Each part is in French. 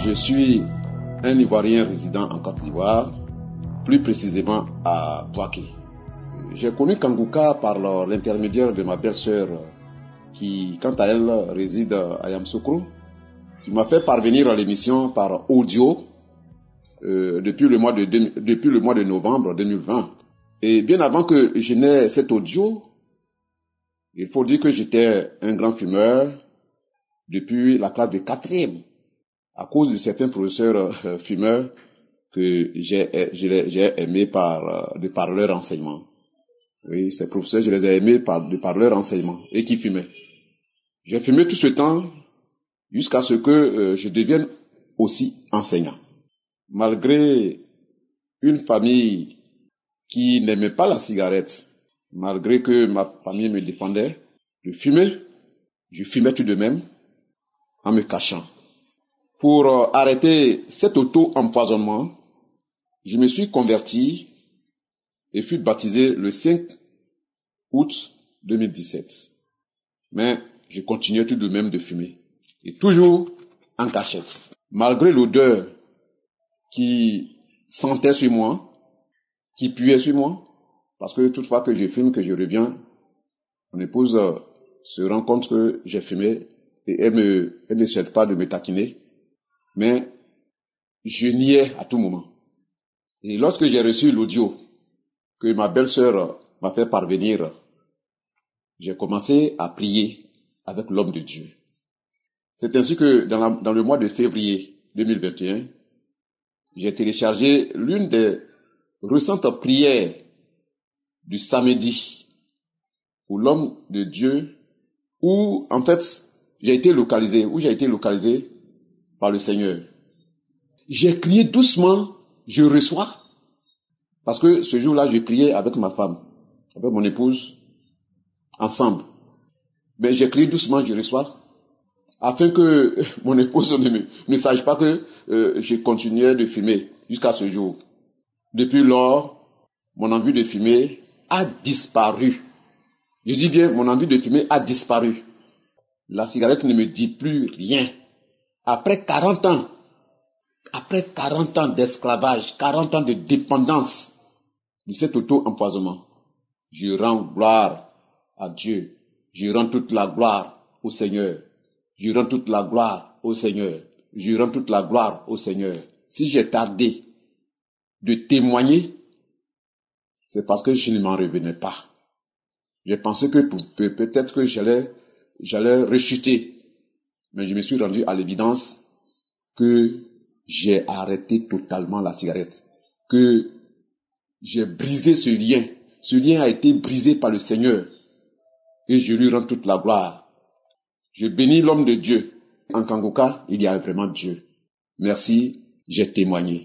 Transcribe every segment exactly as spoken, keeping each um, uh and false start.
Je suis un Ivoirien résident en Côte d'Ivoire, plus précisément à Bouaké. J'ai connu Kangouka par l'intermédiaire de ma belle-sœur qui, quant à elle, réside à Yamoussoukro, qui m'a fait parvenir à l'émission par audio euh, depuis, le mois de, depuis le mois de novembre deux mille vingt. Et bien avant que je n'aie cet audio, il faut dire que j'étais un grand fumeur depuis la classe de quatrième, à cause de certains professeurs euh, fumeurs que j'ai, j'ai aimés par, de par leur enseignement. Oui, ces professeurs, je les ai aimés par, de par leur enseignement et qui fumaient. J'ai fumé tout ce temps jusqu'à ce que euh, je devienne aussi enseignant. Malgré une famille qui n'aimait pas la cigarette, malgré que ma famille me défendait de fumer, je fumais tout de même en me cachant. Pour euh, arrêter cet auto-empoisonnement, je me suis converti et fut baptisé le cinq août deux mille dix-sept. Mais je continuais tout de même de fumer. Et toujours en cachette. Malgré l'odeur qui sentait sur moi, qui puait sur moi, parce que toutefois que je fume, que je reviens, mon épouse euh, se rend compte que j'ai fumé et elle, me, elle ne souhaite pas de me taquiner. Mais je niais à tout moment. Et lorsque j'ai reçu l'audio que ma belle-sœur m'a fait parvenir, j'ai commencé à prier avec l'homme de Dieu. C'est ainsi que dans, la, dans le mois de février deux mille vingt et un, j'ai téléchargé l'une des récentes prières du samedi où l'homme de Dieu, où en fait j'ai été localisé, où j'ai été localisé par le Seigneur. J'ai crié doucement, je reçois, parce que ce jour-là, je priais avec ma femme, avec mon épouse, ensemble. Mais j'ai crié doucement, je reçois, afin que mon épouse ne, me, ne sache pas que euh, je continuais de fumer jusqu'à ce jour. Depuis lors, mon envie de fumer a disparu. Je dis bien, mon envie de fumer a disparu. La cigarette ne me dit plus rien. Après quarante ans, après quarante ans d'esclavage, quarante ans de dépendance de cet auto-empoisonnement, je rends gloire à Dieu. Je rends toute la gloire au Seigneur. Je rends toute la gloire au Seigneur. Je rends toute la gloire au Seigneur. Si j'ai tardé de témoigner, c'est parce que je ne m'en revenais pas. J'ai pensé que peut-être que j'allais, j'allais rechuter. Mais je me suis rendu à l'évidence que j'ai arrêté totalement la cigarette. Que j'ai brisé ce lien. Ce lien a été brisé par le Seigneur. Et je lui rends toute la gloire. Je bénis l'homme de Dieu. En Kangouka, il y a vraiment Dieu. Merci, j'ai témoigné.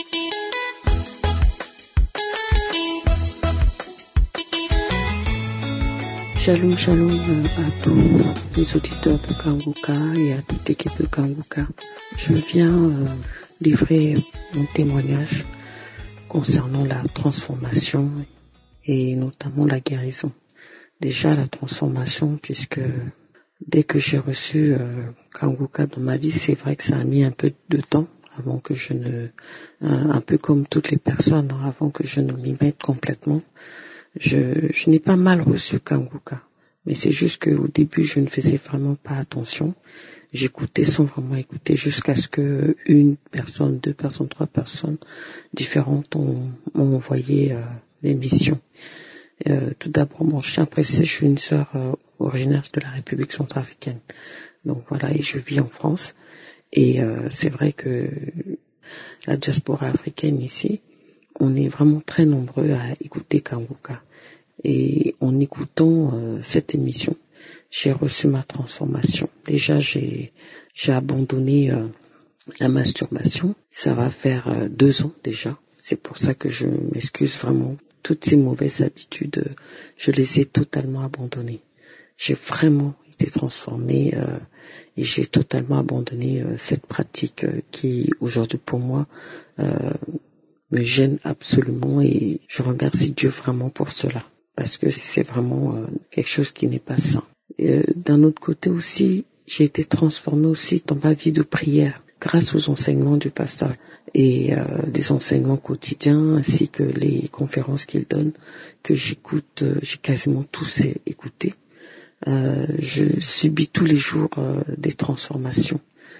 Shalom, shalom à tous les auditeurs de Kangouka et à toute l'équipe de Kangouka. Je viens euh, livrer mon témoignage concernant la transformation et notamment la guérison. Déjà la transformation, puisque dès que j'ai reçu euh, Kangouka dans ma vie, c'est vrai que ça a mis un peu de temps avant que je ne, un, un peu comme toutes les personnes, hein, avant que je ne m'y mette complètement. Je, je n'ai pas mal reçu Kangouka, mais c'est juste qu'au début je ne faisais vraiment pas attention. J'écoutais sans vraiment écouter jusqu'à ce que une personne, deux personnes, trois personnes différentes ont, m'ont envoyé euh, l'émission. Euh, tout d'abord, mon chien précédent, je suis une sœur euh, originaire de la République centrafricaine. Donc voilà, et je vis en France. Et euh, c'est vrai que la diaspora africaine ici, on est vraiment très nombreux à écouter Kangouka. Et en écoutant euh, cette émission, j'ai reçu ma transformation. Déjà, j'ai j'ai abandonné euh, la masturbation. Ça va faire euh, deux ans déjà. C'est pour ça que je m'excuse vraiment. Toutes ces mauvaises habitudes, euh, je les ai totalement abandonnées. J'ai vraiment été transformée euh, et j'ai totalement abandonné euh, cette pratique euh, qui, aujourd'hui pour moi, euh, me gêne absolument et je remercie Dieu vraiment pour cela. Parce que c'est vraiment euh, quelque chose qui n'est pas sain. Euh, d'un autre côté aussi, j'ai été transformée aussi dans ma vie de prière. grâce aux enseignements du pasteur et euh, les enseignements quotidiens ainsi que les conférences qu'il donne, que j'écoute, euh, j'ai quasiment tous écouté. Euh, je subis tous les jours euh, des transformations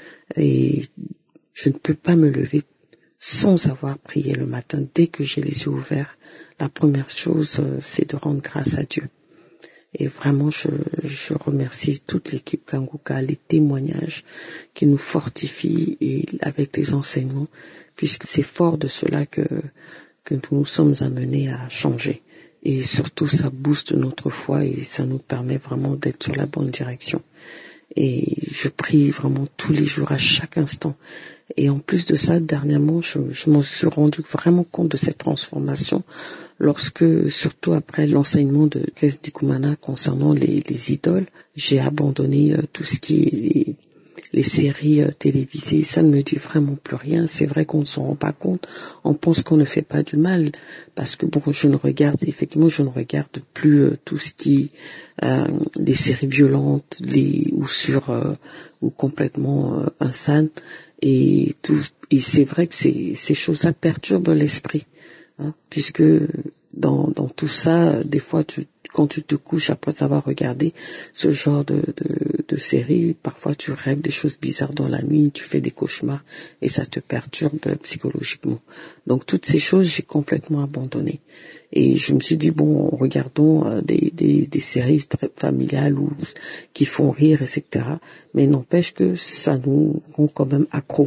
et je ne peux pas me lever sans avoir prié le matin. Dès que j'ai les yeux ouverts, la première chose, euh, c'est de rendre grâce à Dieu. Et vraiment, je, je remercie toute l'équipe Kanguka, les témoignages qui nous fortifient et avec les enseignements, puisque c'est fort de cela que, que nous nous sommes amenés à changer. Et surtout, ça booste notre foi et ça nous permet vraiment d'être sur la bonne direction. Et je prie vraiment tous les jours, à chaque instant. Et en plus de ça, dernièrement, je, je m'en suis rendu vraiment compte de cette transformation lorsque, surtout après l'enseignement de Kesdi Kumana concernant les, les idoles, j'ai abandonné euh, tout ce qui est les, les séries euh, télévisées. Ça ne me dit vraiment plus rien. C'est vrai qu'on ne s'en rend pas compte. On pense qu'on ne fait pas du mal parce que bon, je ne regarde, effectivement, je ne regarde plus euh, tout ce qui euh, les séries violentes, les ou sur euh, ou complètement euh, insanes. Et tout, et c'est vrai que ces, ces choses-là perturbent l'esprit, hein, puisque dans, dans tout ça, des fois, tu, quand tu te couches après avoir regardé ce genre de, de, de série, parfois tu rêves des choses bizarres dans la nuit, tu fais des cauchemars et ça te perturbe psychologiquement. Donc toutes ces choses, j'ai complètement abandonné. Et je me suis dit, bon, regardons euh, des, des, des séries très familiales ou qui font rire, et cetera. Mais n'empêche que ça nous rend quand même accro.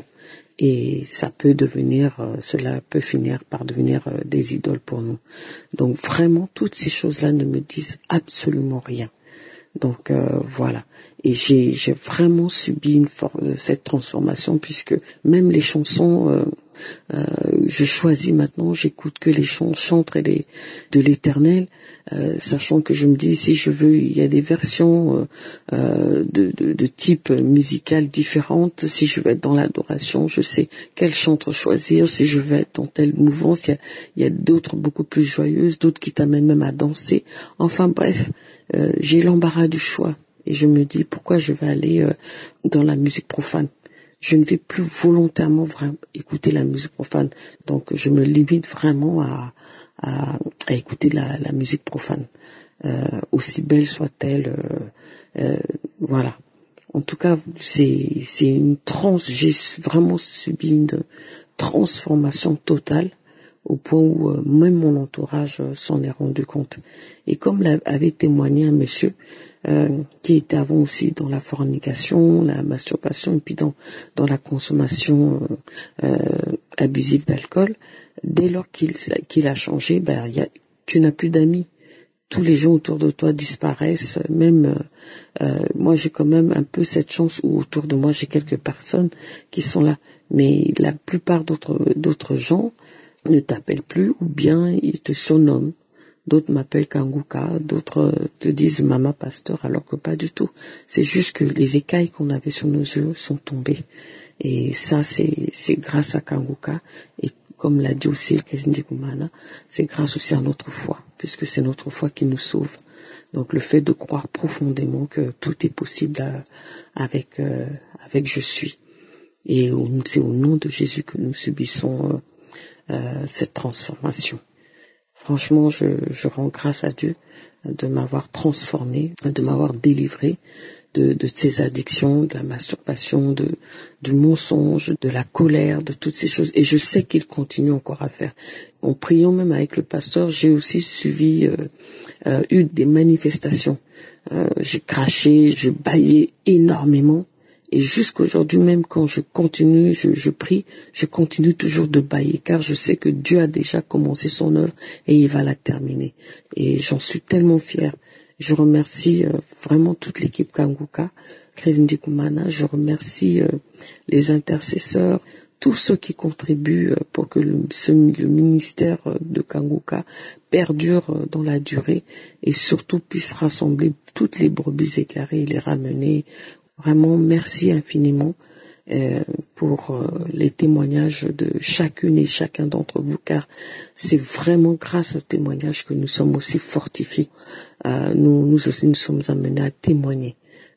Et ça peut devenir, euh, cela peut finir par devenir euh, des idoles pour nous. Donc vraiment, toutes ces choses-là ne me disent absolument rien. Donc euh, voilà. Et j'ai, j'ai vraiment subi une for- cette transformation puisque même les chansons, euh, euh, je choisis maintenant, j'écoute que les chants chantres et les, de l'Éternel, euh, sachant que je me dis si je veux, il y a des versions euh, de, de, de type musical différentes. Si je veux être dans l'adoration, je sais quel chantre choisir. Si je veux être dans telle mouvance, il y a, il y a d'autres beaucoup plus joyeuses, d'autres qui t'amènent même à danser. Enfin bref, euh, j'ai l'embarras du choix. Et je me dis, pourquoi je vais aller euh, dans la musique profane? Je ne vais plus volontairement vraiment écouter la musique profane. Donc, je me limite vraiment à, à, à écouter la, la musique profane. Euh, aussi belle soit-elle, euh, euh, voilà. En tout cas, c'est, c'est une trans, j'ai vraiment subi une transformation totale au point où euh, même mon entourage euh, s'en est rendu compte. Et comme l'avait témoigné un monsieur euh, qui était avant aussi dans la fornication, la masturbation et puis dans, dans la consommation euh, euh, abusive d'alcool, dès lors qu'il, qu'il a changé, ben, y a, tu n'as plus d'amis. Tous les gens autour de toi disparaissent, même euh, moi j'ai quand même un peu cette chance où autour de moi j'ai quelques personnes qui sont là, mais la plupart d'autres, d'autres gens ne t'appellent plus ou bien ils te surnomment. D'autres m'appellent Kanguka, d'autres te disent Mama Pasteur, alors que pas du tout. C'est juste que les écailles qu'on avait sur nos yeux sont tombées. Et ça, c'est, c'est grâce à Kanguka. Et comme l'a dit aussi le Kesdi Kumana, c'est grâce aussi à notre foi, puisque c'est notre foi qui nous sauve. Donc le fait de croire profondément que tout est possible à, avec, euh, avec je suis. Et au, c'est au nom de Jésus que nous subissons euh, euh, cette transformation. Franchement, je, je rends grâce à Dieu de m'avoir transformé, de m'avoir délivré de, de ces addictions, de la masturbation, de, du mensonge, de la colère, de toutes ces choses. Et je sais qu'il continue encore à faire. En priant même avec le pasteur, j'ai aussi suivi, euh, euh, eu des manifestations. Euh, j'ai craché, je bâillais énormément. Et jusqu'aujourd'hui même, quand je continue, je, je prie, je continue toujours de bâiller, car je sais que Dieu a déjà commencé son œuvre et il va la terminer. Et j'en suis tellement fière. Je remercie euh, vraiment toute l'équipe Kanguka, Kesdi Kumana. Je remercie euh, les intercesseurs, tous ceux qui contribuent euh, pour que le, ce, le ministère de Kanguka perdure euh, dans la durée et surtout puisse rassembler toutes les brebis égarées et les ramener. Vraiment, merci infiniment euh, pour euh, les témoignages de chacune et chacun d'entre vous, car c'est vraiment grâce aux témoignages que nous sommes aussi fortifiés. Euh, nous, nous aussi, nous sommes amenés à témoigner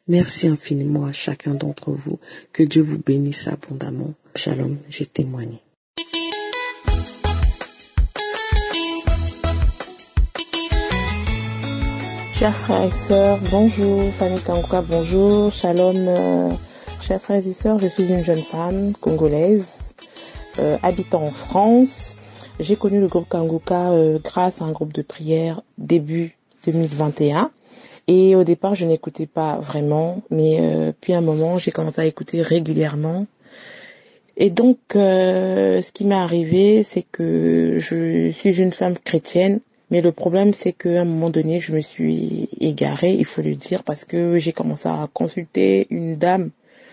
Merci infiniment à chacun d'entre vous. Que Dieu vous bénisse abondamment. Shalom, j'ai témoigné. Chers frères et sœurs, bonjour, famille Kangouka, bonjour, shalom. Euh, chers frères et sœurs, je suis une jeune femme congolaise, euh, habitant en France. J'ai connu le groupe Kangouka euh, grâce à un groupe de prière début deux mille vingt et un. Et au départ, je n'écoutais pas vraiment, mais euh, puis à un moment, j'ai commencé à écouter régulièrement. Et donc, euh, ce qui m'est arrivé, c'est que je suis une femme chrétienne. Mais le problème, c'est qu'à un moment donné, je me suis égarée, il faut le dire, parce que j'ai commencé à consulter une dame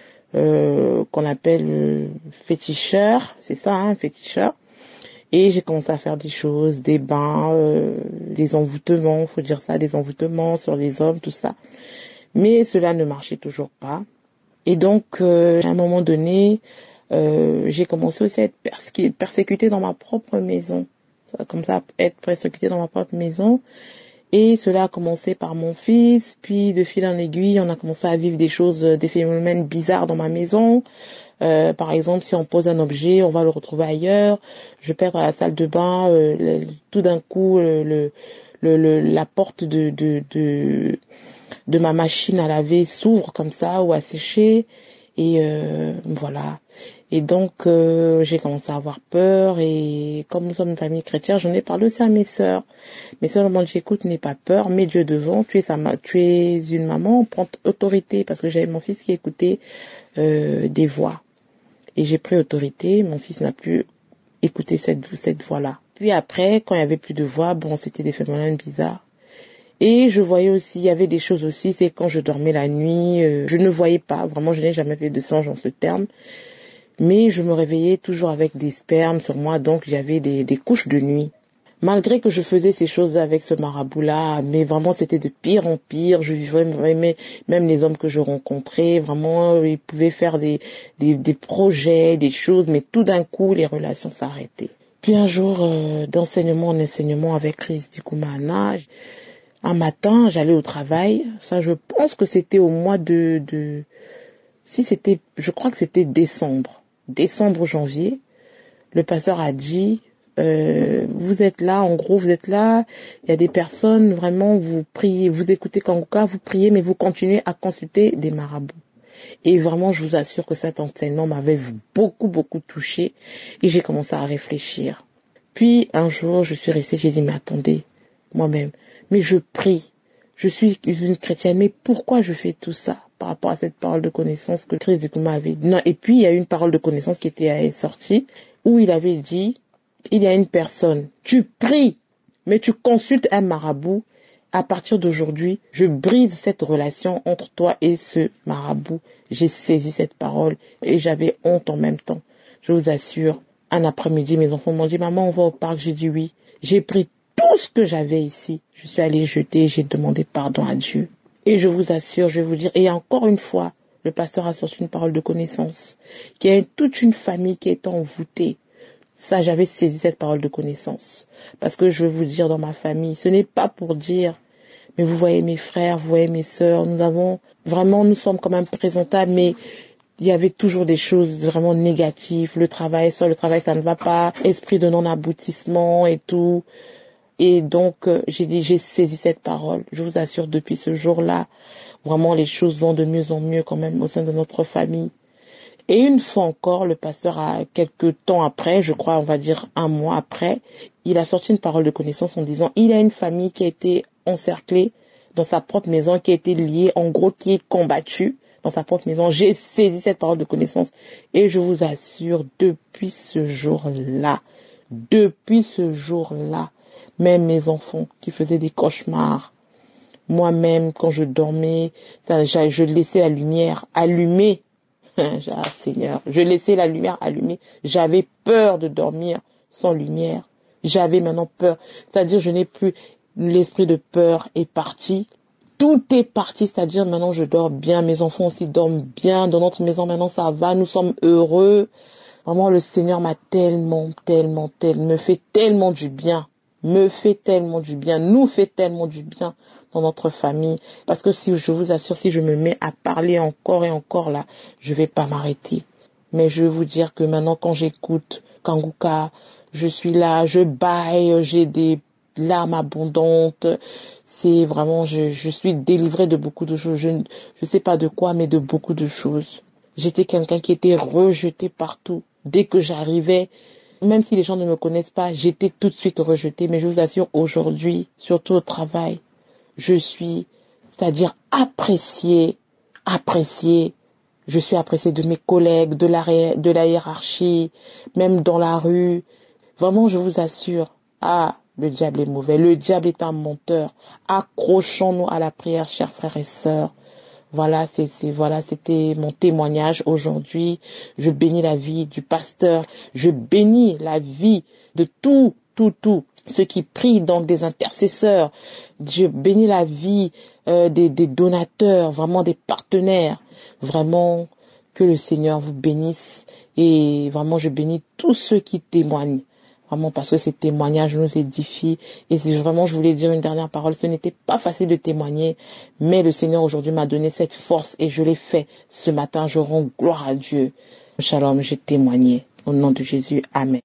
euh, qu'on appelle euh, féticheur, c'est ça, hein, féticheur. Et j'ai commencé à faire des choses, des bains, euh, des envoûtements, faut dire ça, des envoûtements sur les hommes, tout ça. Mais cela ne marchait toujours pas. Et donc, euh, à un moment donné, euh, j'ai commencé aussi à être persécutée, persécutée dans ma propre maison. Comme ça, être persécutée dans ma propre maison. Et cela a commencé par mon fils, puis de fil en aiguille, on a commencé à vivre des choses, des phénomènes bizarres dans ma maison. Euh, par exemple, si on pose un objet, on va le retrouver ailleurs. Je perds à la salle de bain, euh, le, tout d'un coup, le, le, le, la porte de, de, de, de ma machine à laver s'ouvre comme ça ou à sécher. Et euh, voilà. Et donc, euh, j'ai commencé à avoir peur. Et comme nous sommes une famille chrétienne, j'en ai parlé aussi à mes sœurs. Mes sœurs m'ont dit, écoute, n'aie pas peur, mets Dieu devant. Tu es, sa ma- tu es une maman, prends autorité. Parce que j'avais mon fils qui écoutait euh, des voix. Et j'ai pris autorité. Mon fils n'a plus écouté cette, cette voix-là. Puis après, quand il n'y avait plus de voix, bon, c'était des phénomènes bizarres. Et je voyais aussi, il y avait des choses aussi, c'est quand je dormais la nuit, euh, je ne voyais pas, vraiment je n'ai jamais fait de songe en ce terme, mais je me réveillais toujours avec des spermes sur moi, donc j'avais des, des couches de nuit. Malgré que je faisais ces choses avec ce marabout-là, mais vraiment c'était de pire en pire, je vivais même, même les hommes que je rencontrais, vraiment ils pouvaient faire des, des, des projets, des choses, mais tout d'un coup les relations s'arrêtaient. Puis un jour, euh, d'enseignement en enseignement avec Chris Dikoumana, un matin, j'allais au travail. Ça, je pense que c'était au mois de, de, si c'était, je crois que c'était décembre, décembre, janvier. Le pasteur a dit, euh, vous êtes là, en gros, vous êtes là. Il y a des personnes, vraiment, vous priez, vous écoutez Kangouka, vous priez, mais vous continuez à consulter des marabouts. Et vraiment, je vous assure que cet enseignement m'avait beaucoup, beaucoup touché. Et j'ai commencé à réfléchir. Puis, un jour, je suis restée, j'ai dit, mais attendez, moi-même, mais je prie, je suis une chrétienne, mais pourquoi je fais tout ça par rapport à cette parole de connaissance que Christ Dikouma avait dit. Non, et puis il y a une parole de connaissance qui était sortie où il avait dit, il y a une personne, tu pries, mais tu consultes un marabout. À partir d'aujourd'hui, je brise cette relation entre toi et ce marabout. J'ai saisi cette parole et j'avais honte en même temps. Je vous assure, un après-midi, mes enfants m'ont dit, maman, on va au parc. J'ai dit oui. J'ai pris tout ce que j'avais ici. Je suis allée jeter, j'ai demandé pardon à Dieu. Et je vous assure, je vais vous dire, et encore une fois, le pasteur a sorti une parole de connaissance, qu'il y a toute une famille qui est envoûtée. Ça, j'avais saisi cette parole de connaissance. Parce que je vais vous dire, dans ma famille, ce n'est pas pour dire, mais vous voyez mes frères, vous voyez mes sœurs, nous avons, vraiment, nous sommes quand même présentables, mais il y avait toujours des choses vraiment négatives. Le travail, sur le travail, ça ne va pas. Esprit de non-aboutissement et tout. Et donc, euh, j'ai dit, j'ai saisi cette parole. Je vous assure, depuis ce jour-là, vraiment, les choses vont de mieux en mieux quand même au sein de notre famille. Et une fois encore, le pasteur, a quelques temps après, je crois, on va dire un mois après, il a sorti une parole de connaissance en disant, il y a une famille qui a été encerclée dans sa propre maison, qui a été liée, en gros, qui est combattue dans sa propre maison. J'ai saisi cette parole de connaissance. Et je vous assure, depuis ce jour-là, depuis ce jour-là, même mes enfants qui faisaient des cauchemars, moi-même, quand je dormais, ça, je laissais la lumière allumée. Ah, Seigneur, je laissais la lumière allumée. J'avais peur de dormir sans lumière. J'avais maintenant peur. C'est-à-dire, je n'ai plus, l'esprit de peur est parti. Tout est parti, c'est-à-dire maintenant je dors bien. Mes enfants aussi dorment bien. Dans notre maison, maintenant ça va. Nous sommes heureux. Vraiment, le Seigneur m'a tellement, tellement, tellement, me fait tellement du bien. me fait tellement du bien, nous fait tellement du bien dans notre famille. Parce que si je vous assure, si je me mets à parler encore et encore là, je vais pas m'arrêter. Mais je vais vous dire que maintenant, quand j'écoute Kanguka, je suis là, je baille, j'ai des larmes abondantes. C'est vraiment, je, je suis délivrée de beaucoup de choses. Je ne je sais pas de quoi, mais de beaucoup de choses. J'étais quelqu'un qui était rejeté partout. Dès que j'arrivais, même si les gens ne me connaissent pas, j'étais tout de suite rejetée. Mais je vous assure, aujourd'hui, surtout au travail, je suis, c'est-à-dire appréciée, appréciée. Je suis appréciée de mes collègues, de la, de la hiérarchie, même dans la rue. Vraiment, je vous assure. Ah, le diable est mauvais. Le diable est un menteur. Accrochons-nous à la prière, chers frères et sœurs. Voilà, c'est, c'est, voilà, c'était mon témoignage aujourd'hui. Je bénis la vie du pasteur. Je bénis la vie de tout, tout, tout, ceux qui prient, donc des intercesseurs. Je bénis la vie euh, des, des donateurs, vraiment des partenaires. Vraiment, que le Seigneur vous bénisse. Et vraiment, je bénis tous ceux qui témoignent. Vraiment, parce que ces témoignages nous édifient. Et c'est vraiment, je voulais dire une dernière parole. Ce n'était pas facile de témoigner, mais le Seigneur aujourd'hui m'a donné cette force et je l'ai fait ce matin. Je rends gloire à Dieu. Shalom, j'ai témoigné. Au nom de Jésus, Amen.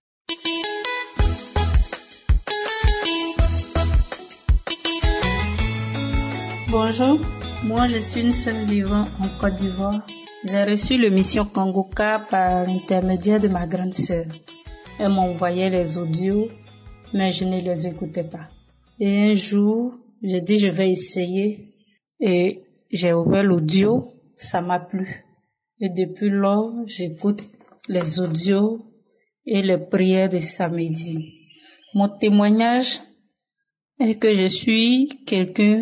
Bonjour, moi je suis une seule vivant en Côte d'Ivoire. J'ai reçu le mission Kanguka par l'intermédiaire de ma grande sœur. Elle m'envoyait les audios, mais je ne les écoutais pas. Et un jour, j'ai dit je vais essayer et j'ai ouvert l'audio, ça m'a plu. Et depuis lors, j'écoute les audios et les prières de samedi. Mon témoignage est que je suis quelqu'un,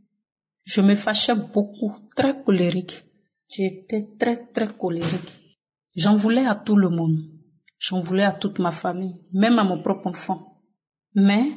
je me fâchais beaucoup, très colérique. J'étais très très colérique. J'en voulais à tout le monde. J'en voulais à toute ma famille, même à mon propre enfant. Mais,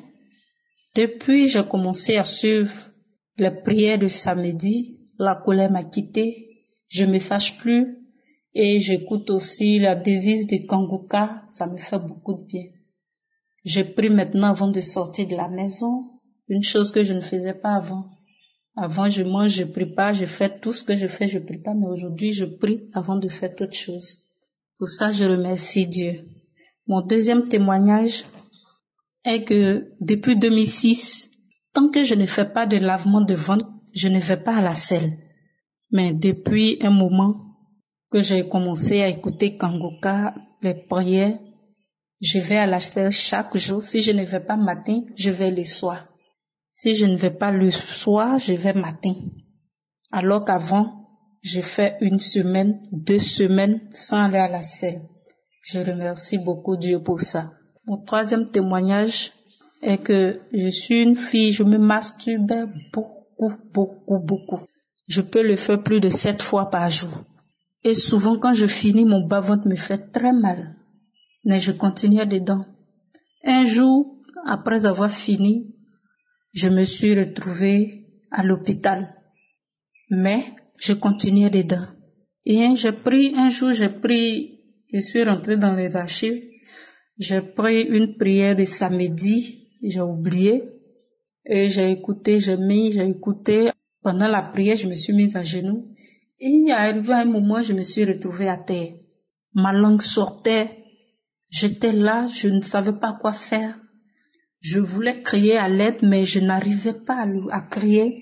depuis j'ai commencé à suivre les prières de samedi, la colère m'a quitté, je me fâche plus et j'écoute aussi la devise de Kanguka, ça me fait beaucoup de bien. Je prie maintenant avant de sortir de la maison, une chose que je ne faisais pas avant. Avant je mange, je prie pas, je fais tout ce que je fais, je prie pas, mais aujourd'hui je prie avant de faire toute chose. Pour ça, je remercie Dieu. Mon deuxième témoignage est que depuis deux mille six, tant que je ne fais pas de lavement de ventre, je ne vais pas à la selle. Mais depuis un moment que j'ai commencé à écouter Kanguka, les prières, je vais à la selle chaque jour. Si je ne vais pas matin, je vais le soir. Si je ne vais pas le soir, je vais matin. Alors qu'avant, j'ai fait une semaine, deux semaines sans aller à la selle. Je remercie beaucoup Dieu pour ça. Mon troisième témoignage est que je suis une fille, je me masturbe beaucoup, beaucoup, beaucoup. Je peux le faire plus de sept fois par jour. Et souvent quand je finis, mon bas-ventre me fait très mal. Mais je continue dedans. Un jour, après avoir fini, je me suis retrouvée à l'hôpital. Mais je continuais dedans. Et j'ai pris, un jour, j'ai pris, je suis rentrée dans les archives, j'ai pris une prière de samedi, j'ai oublié, et j'ai écouté, j'ai mis, j'ai écouté. Pendant la prière, je me suis mise à genoux, et arrivé à un moment, je me suis retrouvée à terre. Ma langue sortait, j'étais là, je ne savais pas quoi faire. Je voulais crier à l'aide, mais je n'arrivais pas à, à crier.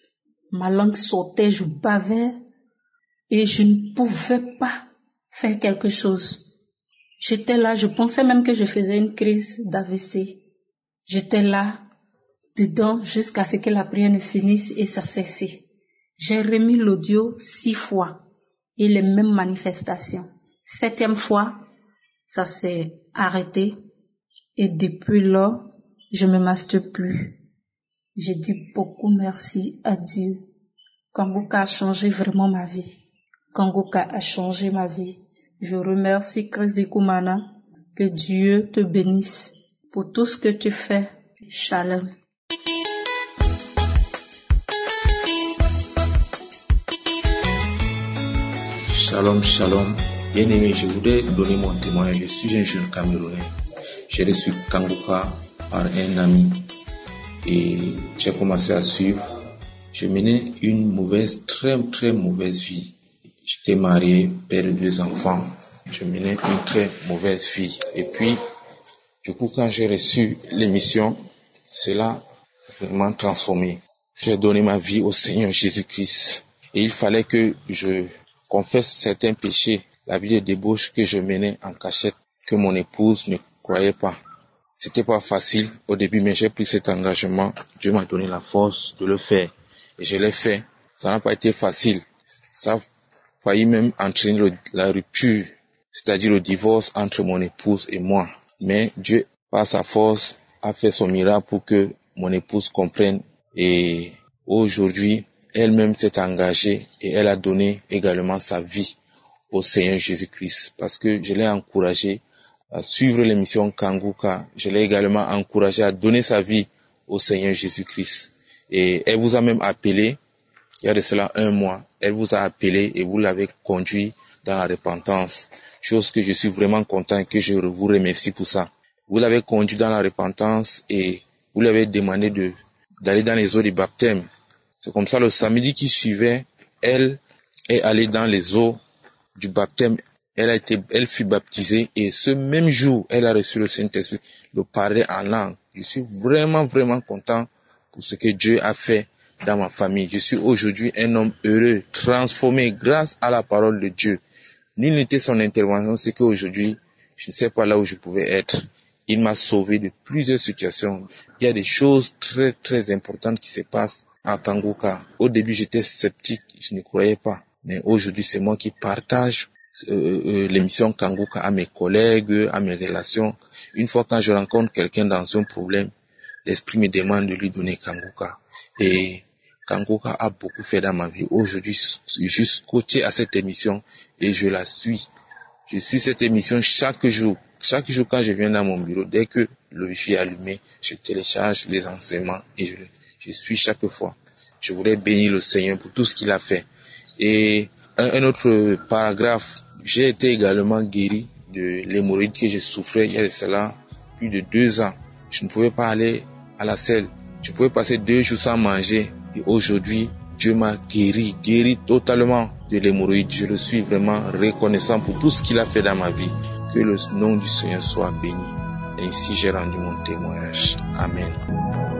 Ma langue sautait, je bavais et je ne pouvais pas faire quelque chose. J'étais là, je pensais même que je faisais une crise d'A V C. J'étais là, dedans, jusqu'à ce que la prière ne finisse et ça cessait. J'ai remis l'audio six fois et les mêmes manifestations. Septième fois, ça s'est arrêté et depuis lors, je ne me masturbe plus. J'ai dit beaucoup merci à Dieu. Kanguka a changé vraiment ma vie. Kanguka a changé ma vie. Je remercie Christ Kumana. Que Dieu te bénisse pour tout ce que tu fais. Shalom. Shalom, shalom. Bien-aimé, je voudrais donner mon témoignage. Je suis un jeune Camerounais. J'ai reçu Kanguka par un ami et j'ai commencé à suivre. Je menais une mauvaise, très très mauvaise vie. J'étais marié, père de deux enfants. Je menais une très mauvaise vie. Et puis, du coup, quand j'ai reçu l'émission, cela a vraiment transformé. J'ai donné ma vie au Seigneur Jésus-Christ. Et il fallait que je confesse certains péchés, la vie de débauche que je menais en cachette, que mon épouse ne croyait pas. C'était pas facile au début, mais j'ai pris cet engagement. Dieu m'a donné la force de le faire. Et je l'ai fait. Ça n'a pas été facile. Ça a failli même entraîner le, la rupture, c'est-à-dire le divorce entre mon épouse et moi. Mais Dieu, par sa force, a fait son miracle pour que mon épouse comprenne. Et aujourd'hui, elle-même s'est engagée et elle a donné également sa vie au Seigneur Jésus-Christ. Parce que je l'ai encouragée à suivre l'émission Kanguka. Je l'ai également encouragée à donner sa vie au Seigneur Jésus-Christ. Et elle vous a même appelé, il y a de cela un mois, elle vous a appelé et vous l'avez conduit dans la repentance. Chose que je suis vraiment content et que je vous remercie pour ça. Vous l'avez conduit dans la repentance et vous lui avez demandé de, d'aller dans les eaux du baptême. C'est comme ça, le samedi qui suivait, elle est allée dans les eaux du baptême. Elle a été, elle fut baptisée et ce même jour, elle a reçu le Saint-Esprit, le parler en langue. Je suis vraiment, vraiment content pour ce que Dieu a fait dans ma famille. Je suis aujourd'hui un homme heureux, transformé grâce à la parole de Dieu. Nul n'était son intervention, c'est qu'aujourd'hui, je ne sais pas là où je pouvais être. Il m'a sauvé de plusieurs situations. Il y a des choses très, très importantes qui se passent à Kanguka. Au début, j'étais sceptique, je ne croyais pas. Mais aujourd'hui, c'est moi qui partage euh, euh, l'émission Kanguka à mes collègues, à mes relations. Une fois quand je rencontre quelqu'un dans un problème, l'esprit me demande de lui donner Kanguka. Et Kanguka a beaucoup fait dans ma vie. Aujourd'hui, je suis scotché à cette émission et je la suis. Je suis cette émission chaque jour. Chaque jour quand je viens dans mon bureau, dès que le wifi est allumé, je télécharge les enseignements et je, je suis chaque fois. Je voudrais bénir le Seigneur pour tout ce qu'il a fait. Et un, un autre paragraphe, j'ai été également guéri de l'hémorroïde que je souffrais il y a de cela plus de deux ans. Je ne pouvais pas aller à la selle. Je pouvais passer deux jours sans manger. Et aujourd'hui, Dieu m'a guéri, guéri totalement de l'hémorroïde. Je le suis vraiment reconnaissant pour tout ce qu'il a fait dans ma vie. Que le nom du Seigneur soit béni. Et ainsi j'ai rendu mon témoignage. Amen.